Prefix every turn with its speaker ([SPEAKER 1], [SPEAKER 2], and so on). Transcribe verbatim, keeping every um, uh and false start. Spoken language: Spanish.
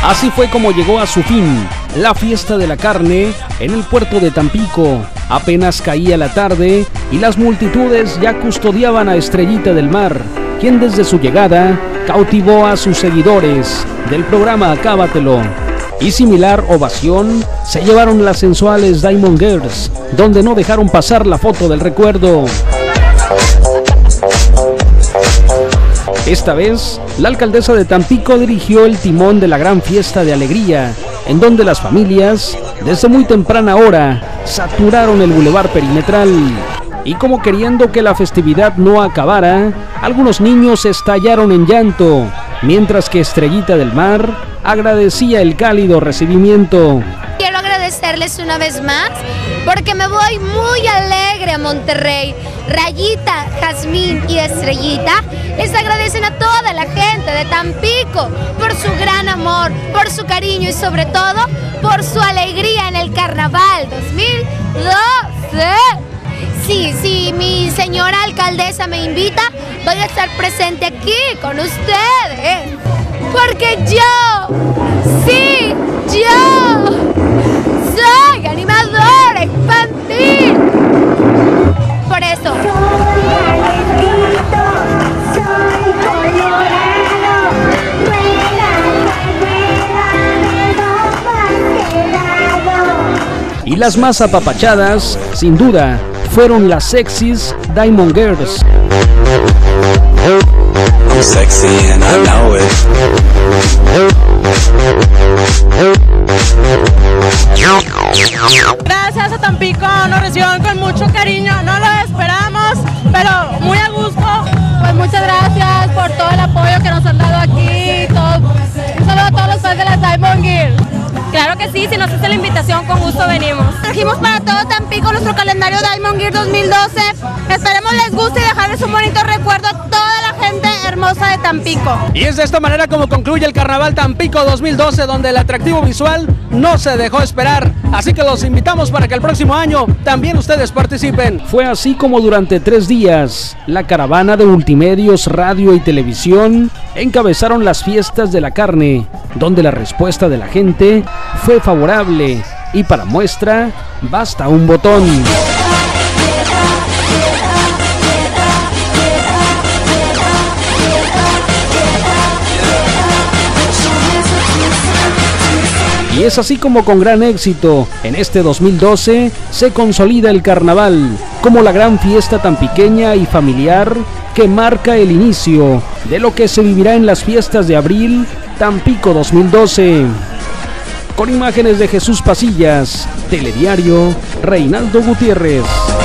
[SPEAKER 1] Así fue como llegó a su fin la fiesta de la carne en el puerto de Tampico. Apenas caía la tarde y las multitudes ya custodiaban a Estrellita del Mar, quien desde su llegada cautivó a sus seguidores del programa Acábatelo. Y similar ovación se llevaron las sensuales Diamond Girls, donde no dejaron pasar la foto del recuerdo. Esta vez, la alcaldesa de Tampico dirigió el timón de la gran fiesta de alegría, en donde las familias, desde muy temprana hora, saturaron el bulevar perimetral. Y como queriendo que la festividad no acabara, algunos niños estallaron en llanto, mientras que Estrellita del Mar agradecía el cálido recibimiento.
[SPEAKER 2] Quiero agradecerles una vez más porque me voy muy alegre a Monterrey. Rayita, Jazmín y Estrellita les agradecen a toda la gente de Tampico por su gran amor, por su cariño y sobre todo por su alegría en el Carnaval dos mil doce. Sí, sí, mi señora alcaldesa me invita, voy a estar presente aquí con ustedes. Porque yo, sí, yo, soy animadora infantil. Por eso.
[SPEAKER 1] Y las más apapachadas, sin duda, fueron las sexys Diamond Girls.
[SPEAKER 3] I'm sexy and I know it.
[SPEAKER 4] Gracias a Tampico, nos recibieron con mucho cariño, no lo esperamos, pero muy a gusto. Pues muchas gracias por todo el apoyo que nos han dado aquí. Todo. Un saludo a todos los fans de las Diamond Girls. Claro que sí, si nos hace la invitación, con gusto venimos. Trajimos para todo Tampico nuestro calendario Diamond Girls dos mil doce. Esperemos les guste y dejarles un bonito recuerdo a toda la gente hermosa de Tampico.
[SPEAKER 1] Y es de esta manera como concluye el Carnaval Tampico dos mil doce, donde el atractivo visual no se dejó esperar. Así que los invitamos para que el próximo año también ustedes participen. Fue así como durante tres días, la caravana de multimedios, radio y televisión encabezaron las fiestas de la carne, donde la respuesta de la gente fue favorable y para muestra basta un botón. Y es así como con gran éxito, en este dos mil doce, se consolida el carnaval como la gran fiesta tan pequeña y familiar que marca el inicio de lo que se vivirá en las fiestas de abril Tampico dos mil doce. Con imágenes de Jesús Pasillas, Telediario, Reinaldo Gutiérrez.